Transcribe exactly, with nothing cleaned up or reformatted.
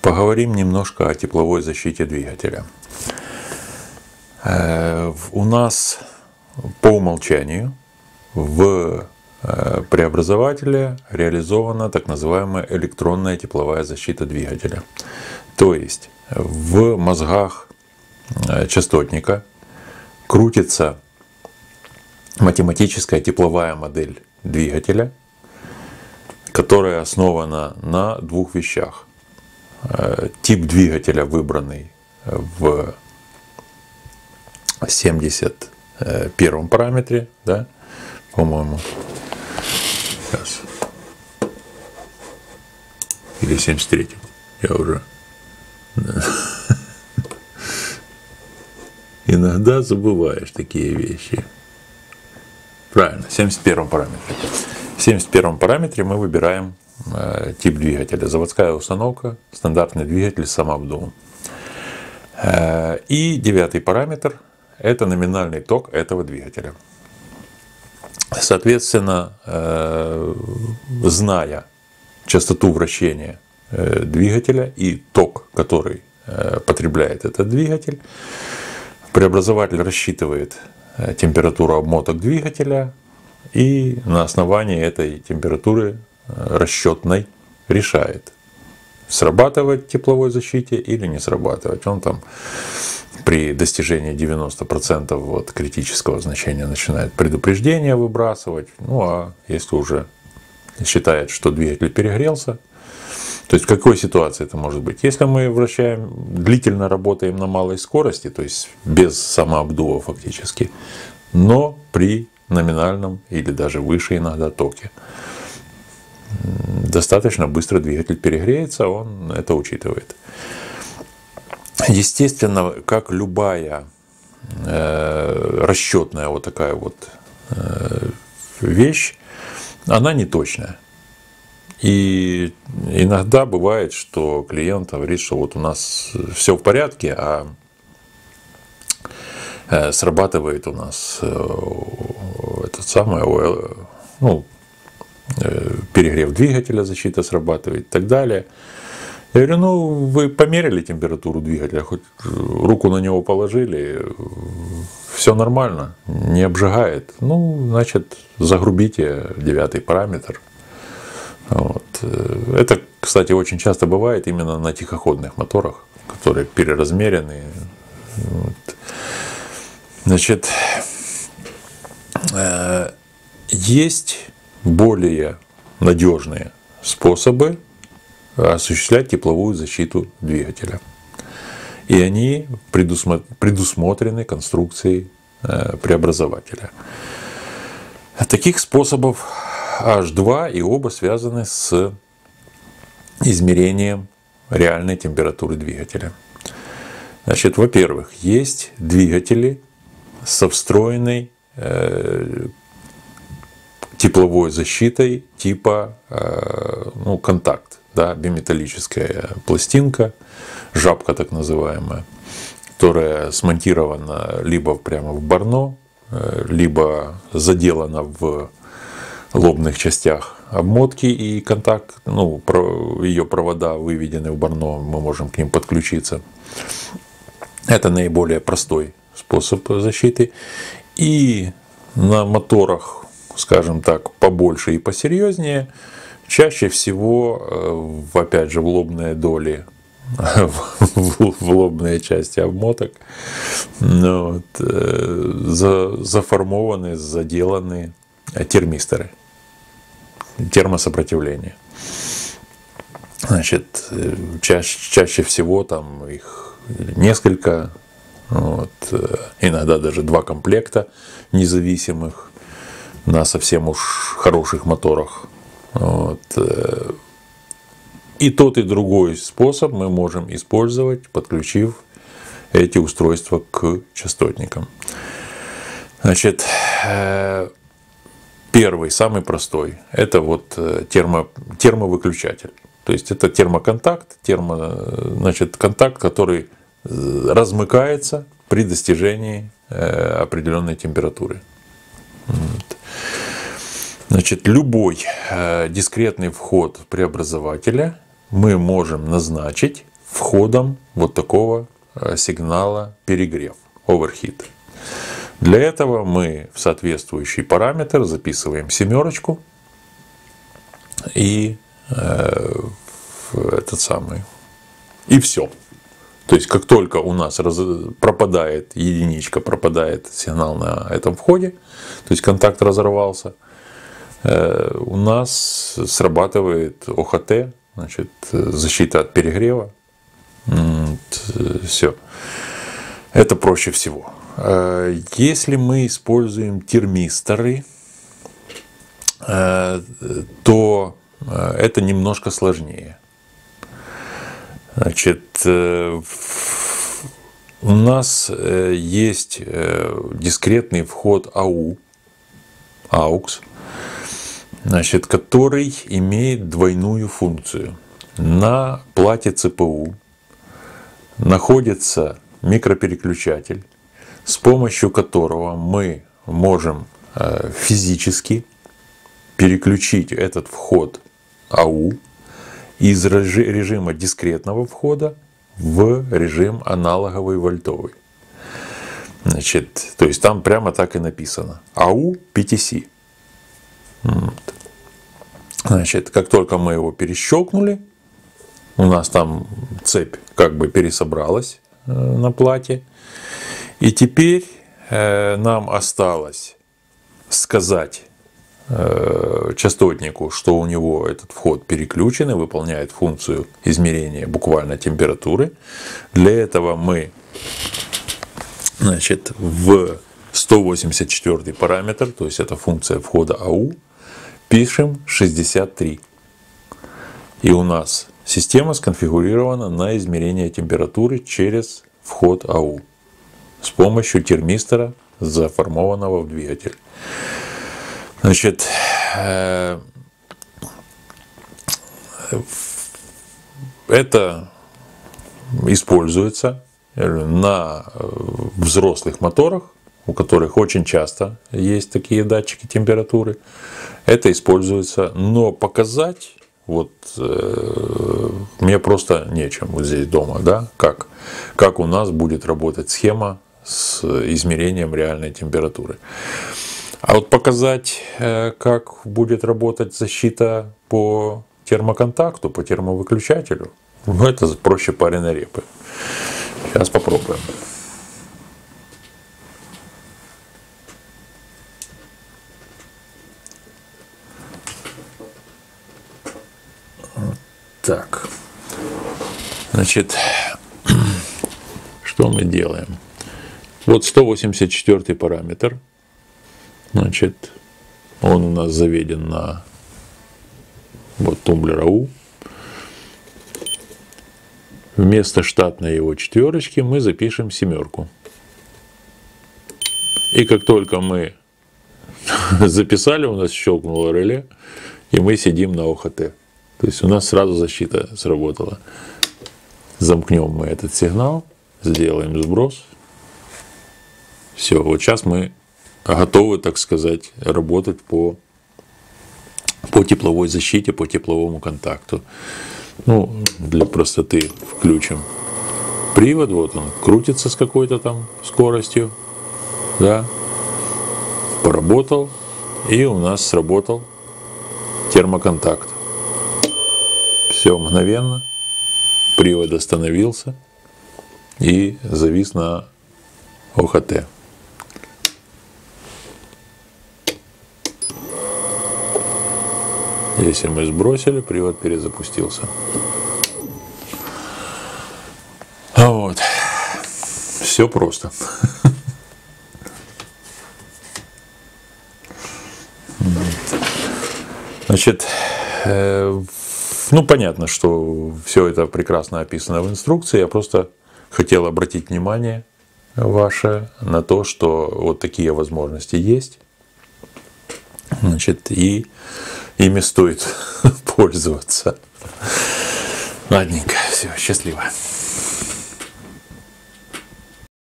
Поговорим немножко о тепловой защите двигателя. У нас по умолчанию в преобразователе реализована так называемая электронная тепловая защита двигателя. То есть в мозгах частотника крутится математическая тепловая модель двигателя, которая основана на двух вещах. Тип двигателя, выбранный в семьдесят первом параметре, да, по-моему, сейчас, или семьдесят третьем, я уже иногда забываешь такие вещи. Правильно, в семьдесят первом параметре. В семьдесят первом параметре мы выбираем э, тип двигателя. Заводская установка, стандартный двигатель с самообдувом. Э, и девятый параметр – это номинальный ток этого двигателя. Соответственно, э, зная частоту вращения э, двигателя и ток, который э, потребляет этот двигатель, преобразователь рассчитывает температуру обмоток двигателя и на основании этой температуры расчетной решает, срабатывать тепловой защите или не срабатывать. Он там при достижении девяноста процентов от критического значения начинает предупреждение выбрасывать. Ну а если уже считает, что двигатель перегрелся, то есть в какой ситуации это может быть? Если мы вращаем, длительно работаем на малой скорости, то есть без самообдува фактически, но при номинальном или даже выше иногда токе, достаточно быстро двигатель перегреется, он это учитывает. Естественно, как любая э, расчетная вот такая вот э, вещь, она не точная. И иногда бывает, что клиент говорит, что вот у нас все в порядке, а срабатывает у нас этот самый, ну, перегрев двигателя, защита срабатывает и так далее. Я говорю, ну вы померили температуру двигателя, хоть руку на него положили, все нормально, не обжигает. Ну, значит, загрубите девятый параметр. Вот. Это, кстати, очень часто бывает именно на тихоходных моторах, которые переразмерены. Вот. Значит, есть более надежные способы осуществлять тепловую защиту двигателя. И они предусмотрены конструкцией преобразователя. Таких способов аш два, и оба связаны с измерением реальной температуры двигателя. Значит, во-первых, есть двигатели со встроенной э, тепловой защитой типа э, ну, контакт, да, биметаллическая пластинка, жабка так называемая, которая смонтирована либо прямо в барно, э, либо заделана в лобных частях обмотки, и контакт, ну, ее провода выведены в барно, мы можем к ним подключиться. Это наиболее простой способ защиты. И на моторах, скажем так, побольше и посерьезнее, чаще всего, опять же, в лобные доли, в лобные части обмоток, вот, заформованы, заделаны термисторы, термосопротивление. Значит, чаще, чаще всего там их несколько, вот, иногда даже два комплекта независимых на совсем уж хороших моторах. Вот. И тот, и другой способ мы можем использовать, подключив эти устройства к частотникам. Значит, первый, самый простой, это вот термо, термовыключатель. То есть это термоконтакт, термо, значит, контакт, который размыкается при достижении определенной температуры. Вот. Значит, любой дискретный вход преобразователя мы можем назначить входом вот такого сигнала перегрев, overheat. Для этого мы в соответствующий параметр записываем семерочку и э, этот самый, и все. То есть, как только у нас раз, пропадает единичка, пропадает сигнал на этом входе, то есть контакт разорвался, э, у нас срабатывает ОХТ, значит, защита от перегрева. Все. Это проще всего. Если мы используем термисторы, то это немножко сложнее. Значит, у нас есть дискретный вход АУ, AUX, значит, который имеет двойную функцию. На плате ЦПУ находится микропереключатель, с помощью которого мы можем физически переключить этот вход АУ из режима дискретного входа в режим аналоговый вольтовый. Значит, то есть там прямо так и написано. АУ пи ти си. Вот. Значит, как только мы его перещелкнули, у нас там цепь как бы пересобралась на плате. И теперь нам осталось сказать частотнику, что у него этот вход переключен и выполняет функцию измерения буквально температуры. Для этого мы, значит, в сто восемьдесят четвёртый параметр, то есть это функция входа АУ, пишем шестьдесят три. И у нас система сконфигурирована на измерение температуры через вход АУ с помощью термистора, заформованного в двигатель. Значит, это используется на взрослых моторах, у которых очень часто есть такие датчики температуры. Это используется, но показать вот э, мне просто нечем вот здесь дома, да, как, как у нас будет работать схема с измерением реальной температуры. А вот показать, как будет работать защита по термоконтакту, по термовыключателю, ну, это проще пареной репы. Сейчас попробуем. Так. Значит, что мы делаем? Вот сто восемьдесят четвёртый параметр. Значит, он у нас заведен на вот тумблер АУ. Вместо штатной его четверочки мы запишем семерку. И как только мы записали, у нас щелкнуло реле, и мы сидим на ОХТ. То есть у нас сразу защита сработала. Замкнем мы этот сигнал, сделаем сброс. Все, вот сейчас мы готовы, так сказать, работать по, по тепловой защите, по тепловому контакту. Ну, для простоты включим привод, вот он крутится с какой-то там скоростью, да, поработал, и у нас сработал термоконтакт. Все мгновенно, привод остановился и завис на ОХТ. Если мы сбросили, привод перезапустился. Вот. Все просто. Значит, э, ну понятно, что все это прекрасно описано в инструкции. Я просто хотел обратить внимание ваше на то, что вот такие возможности есть. Значит, и ими стоит пользоваться. Ладненько, все, счастливо.